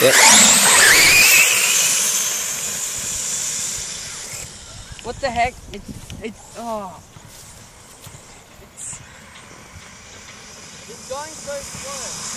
Yep. What the heck? Oh. It's going so slow.